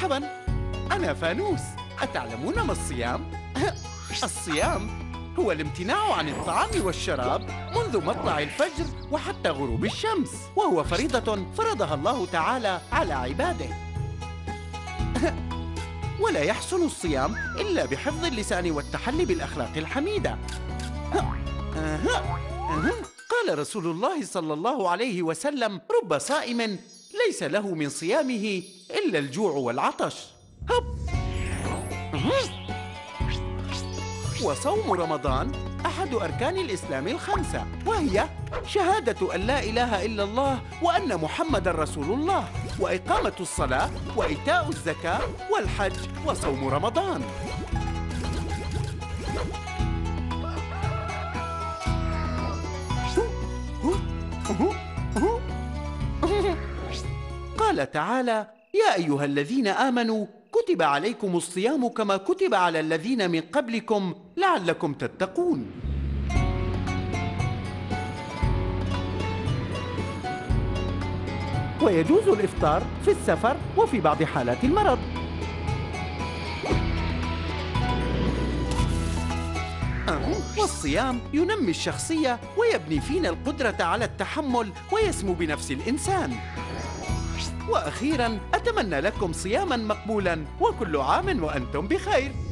مرحبا، أنا فانوس. أتعلمون ما الصيام؟ الصيام هو الامتناع عن الطعام والشراب منذ مطلع الفجر وحتى غروب الشمس، وهو فريضة فرضها الله تعالى على عباده. ولا يحصل الصيام إلا بحفظ اللسان والتحلي بالأخلاق الحميدة. قال رسول الله صلى الله عليه وسلم: رب صائم ليس له من صيامه إلا الجوع والعطش. وصوم رمضان أحد أركان الإسلام الخمسة، وهي شهادة أن لا إله إلا الله وأن محمد رسول الله، وإقامة الصلاة، وإيتاء الزكاة، والحج، وصوم رمضان. قال تعالى: يا أيها الذين آمنوا كتب عليكم الصيام كما كتب على الذين من قبلكم لعلكم تتقون. ويجوز الإفطار في السفر وفي بعض حالات المرض. والصيام ينمي الشخصية ويبني فينا القدرة على التحمل ويسمو بنفس الإنسان. وأخيراً أتمنى لكم صياماً مقبولاً، وكل عام وأنتم بخير.